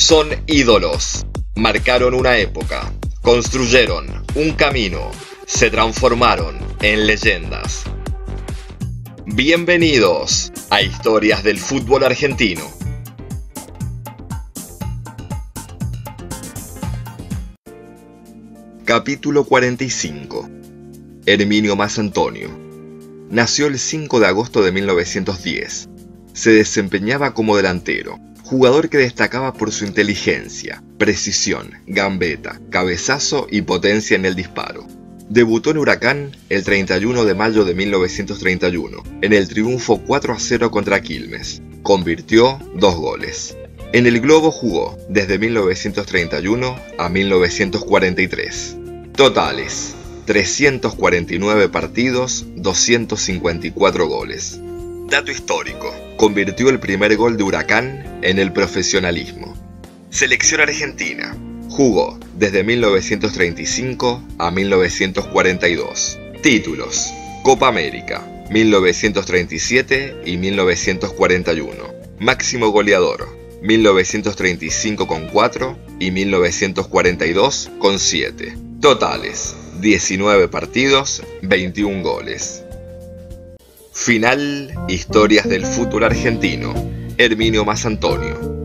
Son ídolos. Marcaron una época. Construyeron un camino. Se transformaron en leyendas. Bienvenidos a Historias del Fútbol Argentino. Capítulo 45. Herminio Masantonio. Nació el 5 de agosto de 1910. Se desempeñaba como delantero, jugador que destacaba por su inteligencia, precisión, gambeta, cabezazo y potencia en el disparo. Debutó en Huracán el 31 de mayo de 1931, en el triunfo 4-0 contra Quilmes. Convirtió 2 goles. En el Globo jugó desde 1931 a 1943. Totales: 349 partidos, 254 goles. Dato histórico: convirtió el primer gol de Huracán en el profesionalismo. Selección Argentina. Jugó desde 1935 a 1942. Títulos: Copa América, 1937 y 1941. Máximo goleador, 1935 con 4 y 1942 con 7. Totales: 19 partidos, 21 goles. Final: Historias del fútbol argentino. Herminio Masantonio.